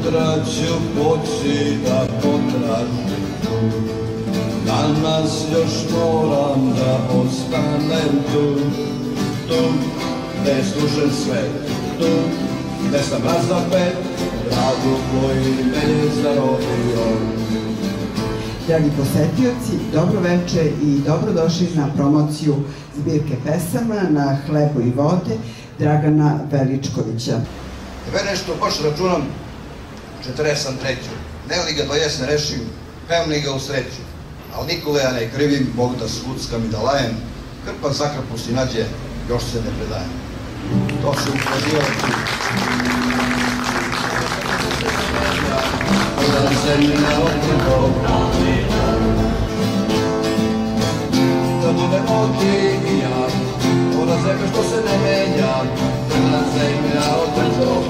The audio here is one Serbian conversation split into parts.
Sutra ću poći da potražim tu, danas još moram da ostanem tu, tu gde je slušen svet, tu gde sam razapet, gradu koji me je zarobio. Dragi posetioci, dobro veče i dobrodošli na promociju zbirke pesama Na hlebu i vode Dragana Veličkovića. Tebe nešto baš računam 43. Ne li ga do jesne rešim, pevam li ga u sreću, ali nikole ja ne krivim, Bog da svuckam i da lajem, krpa za krpu si nađe, još se ne predajem. To su upozivači. Da se mi ne otrebo, da budemo ti i ja, ona zemlja što se ne menja, da zemlja otrebo.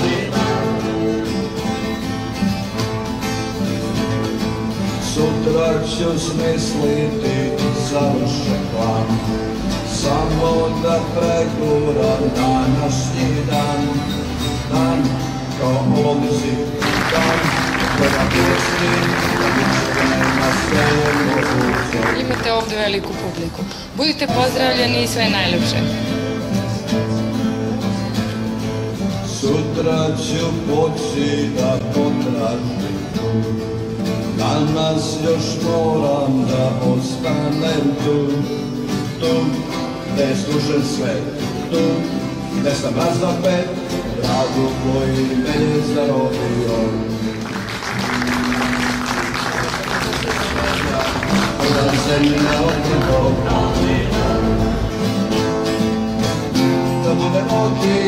Sutra ću smisliti savršen plan, samo da prekuram današnji dan, dan kao omzi, dan koja pjesni, da biće na sve moguće. Imate ovde veliku publiku. Budite pozdravljeni i sve najlepše. Sutra ću poći da potražim tu, danas još moram da ostanem tu, tu gde je slušen svet, tu gde sam razapet, gradu koji me je zarobio. Da se mi ne otrebo, da budemo ti